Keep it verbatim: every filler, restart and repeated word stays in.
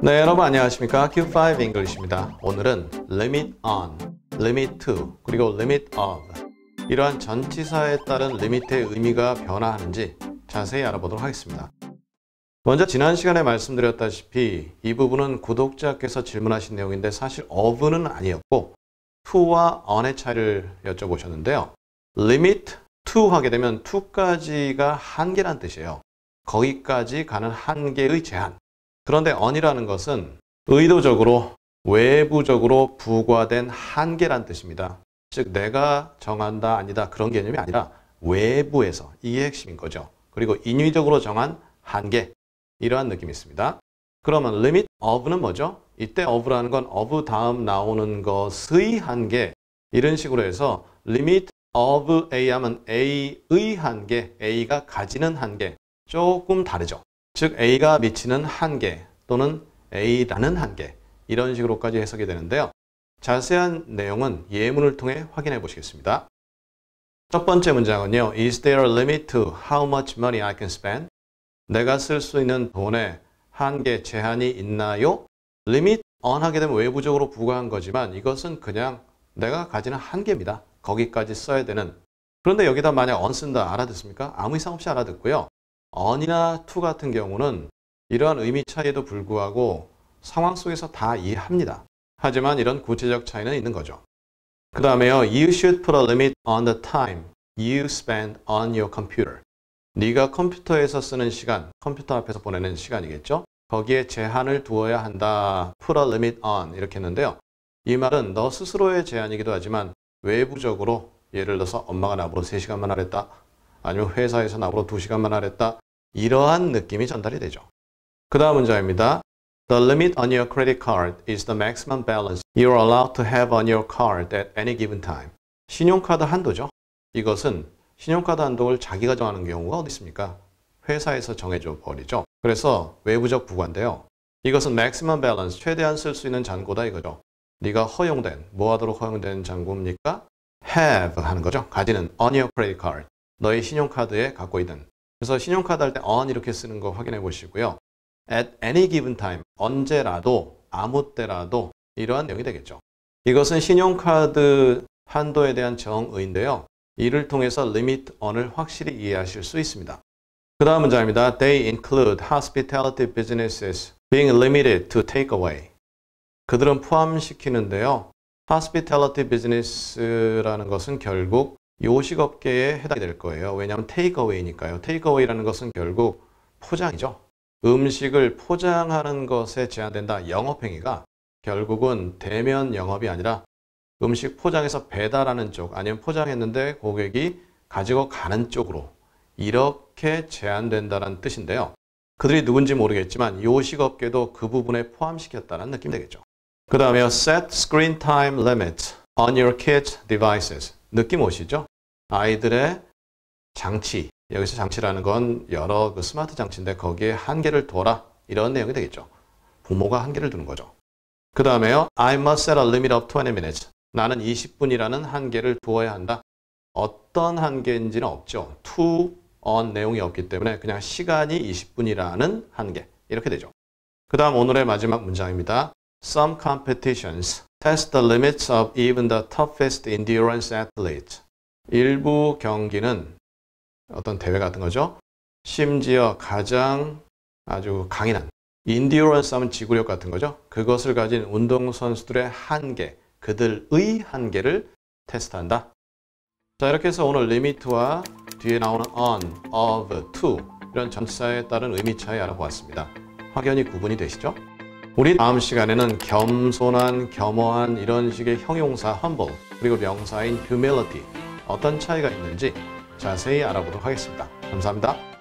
네, 여러분 안녕하십니까? 큐 파이브 English입니다. 오늘은 limit on, limit to, 그리고 limit of 이러한 전치사에 따른 limit의 의미가 변화하는지 자세히 알아보도록 하겠습니다. 먼저 지난 시간에 말씀드렸다시피 이 부분은 구독자께서 질문하신 내용인데 사실 of는 아니었고 to와 on의 차이를 여쭤보셨는데요. limit to 하게 되면 to까지가 한계란 뜻이에요. 거기까지 가는 한계의 제한. 그런데 on이라는 것은 의도적으로 외부적으로 부과된 한계란 뜻입니다. 즉 내가 정한다 아니다 그런 개념이 아니라 외부에서 이게 핵심인 거죠. 그리고 인위적으로 정한 한계 이러한 느낌이 있습니다. 그러면 limit of는 뭐죠? 이때 of라는 건 of 다음 나오는 것의 한계 이런 식으로 해서 limit of A 하면 A의 한계, A가 가지는 한계 조금 다르죠. 즉 A가 미치는 한계 또는 A라는 한계 이런 식으로까지 해석이 되는데요. 자세한 내용은 예문을 통해 확인해 보시겠습니다. 첫 번째 문장은요. Is there a limit to how much money I can spend? 내가 쓸 수 있는 돈에 한계, 제한이 있나요? limit on 하게 되면 외부적으로 부과한 거지만 이것은 그냥 내가 가지는 한계입니다. 거기까지 써야 되는. 그런데 여기다 만약 on 쓴다 알아듣습니까? 아무 이상 없이 알아듣고요. on이나 to 같은 경우는 이러한 의미 차이에도 불구하고 상황 속에서 다 이해합니다. 하지만 이런 구체적 차이는 있는 거죠. 그 다음에요. You should put a limit on the time you spend on your computer. 네가 컴퓨터에서 쓰는 시간, 컴퓨터 앞에서 보내는 시간이겠죠. 거기에 제한을 두어야 한다. Put a limit on 이렇게 했는데요. 이 말은 너 스스로의 제한이기도 하지만 외부적으로 예를 들어서 엄마가 나보고 세 시간만 하랬다. 아니면 회사에서 나보고 두 시간만 하랬다. 이러한 느낌이 전달이 되죠. 그 다음 문장입니다. The limit on your credit card is the maximum balance you are allowed to have on your card at any given time. 신용카드 한도죠. 이것은 신용카드 한도를 자기가 정하는 경우가 어디 있습니까? 회사에서 정해줘 버리죠. 그래서 외부적 부과인데요. 이것은 maximum balance, 최대한 쓸 수 있는 잔고다 이거죠. 네가 허용된, 뭐 하도록 허용된 잔고입니까? have 하는 거죠. 가지는 on your credit card. 너의 신용카드에 갖고 있는. 그래서 신용카드 할 때 on 이렇게 쓰는 거 확인해 보시고요. at any given time, 언제라도, 아무 때라도 이러한 내용이 되겠죠. 이것은 신용카드 한도에 대한 정의인데요. 이를 통해서 limit on을 확실히 이해하실 수 있습니다. 그 다음 문장입니다. They include hospitality businesses being limited to takeaway. 그들은 포함시키는데요. hospitality business라는 것은 결국 요식업계에 해당이 될 거예요. 왜냐하면 takeaway니까요. takeaway라는 것은 결국 포장이죠. 음식을 포장하는 것에 제한된다. 영업행위가 결국은 대면 영업이 아니라 음식 포장해서 배달하는 쪽 아니면 포장했는데 고객이 가지고 가는 쪽으로 이렇게 제한된다는 뜻인데요. 그들이 누군지 모르겠지만 요식업계도 그 부분에 포함시켰다는 느낌이 되겠죠. 그 다음에요. Set screen time limits on your kids' devices. 느낌 오시죠? 아이들의 장치, 여기서 장치라는 건 여러 그 스마트 장치인데 거기에 한계를 둬라 이런 내용이 되겠죠. 부모가 한계를 두는 거죠. 그 다음에요. I must set a limit of twenty minutes. 나는 이십 분이라는 한계를 두어야 한다. 어떤 한계인지는 없죠. to, on 내용이 없기 때문에 그냥 시간이 이십 분이라는 한계 이렇게 되죠. 그 다음 오늘의 마지막 문장입니다. Some competitions test the limits of even the toughest endurance athletes. 일부 경기는 어떤 대회 같은 거죠. 심지어 가장 아주 강인한 endurance 하면 지구력 같은 거죠. 그것을 가진 운동선수들의 한계, 그들의 한계를 테스트한다. 자, 이렇게 해서 오늘 limit와 뒤에 나오는 on, of, to 이런 전치사에 따른 의미 차이 알아보았습니다. 확연히 구분이 되시죠? 우리 다음 시간에는 겸손한, 겸허한 이런 식의 형용사 humble 그리고 명사인 humility 어떤 차이가 있는지 자세히 알아보도록 하겠습니다. 감사합니다.